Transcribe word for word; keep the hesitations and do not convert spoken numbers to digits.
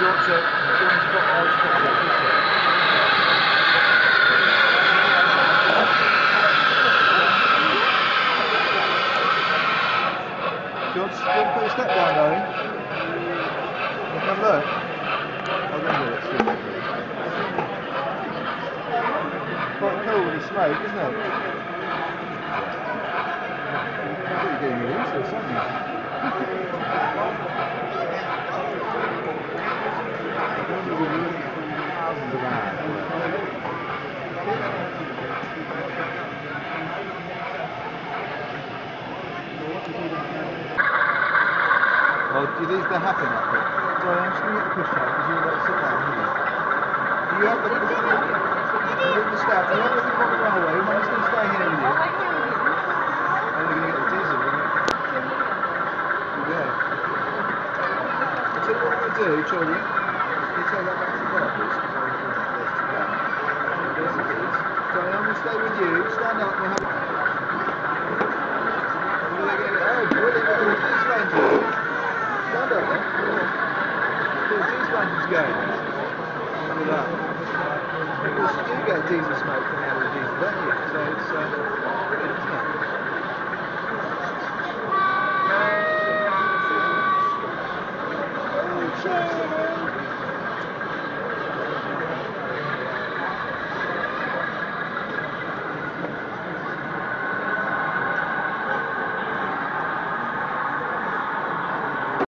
want to, do you want to put all this picture? Do you want to, do you want to put a step down, darling? You can look. I'll go and do it. It's quite cool with the smoke, isn't it? You're getting me into this, aren't you? Thousands of hours. Well, do these they happen like it? Sorry, I'm just going to get the push out because you're going to sit down here. Do you have the push out? Do you have the staff? Do you have the proper railway? Am I just going to stay here with you? I'm going to get the diesel, isn't it? Yeah. I'll tell you what I'm going to do, children. Can you take that back to the car, please? Yes, it is. Sorry, I'm going to stay with you. Stand up and have a... Oh, brilliant. Look at the G's lantern. Stand up then. Look, the G's lantern's going. Look at that. Of course, you do get diesel smoke coming out of the diesel, don't you? So it's... Uh,